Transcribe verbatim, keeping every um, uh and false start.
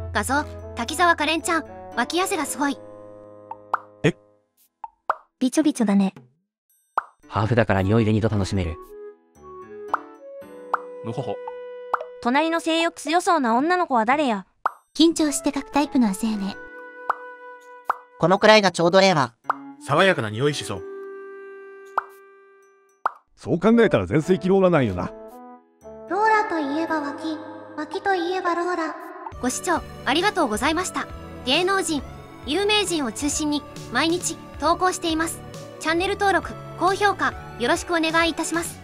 画像、滝沢カレンちゃん、脇汗がすごい。 え？ びちょびちょだね。 ハーフだから匂いで二度楽しめる。 むほほ。 隣の性欲強そうな女の子は誰や？ 緊張して書くタイプの汗やね。 このくらいがちょうどええわ。 爽やかな匂いしそう。 そう考えたら全盛期ローラなんよな。 ローラといえば脇、脇といえばローラ。 ご視聴ありがとうございました。芸能人、有名人を中心に毎日投稿しています。チャンネル登録、高評価よろしくお願いいたします。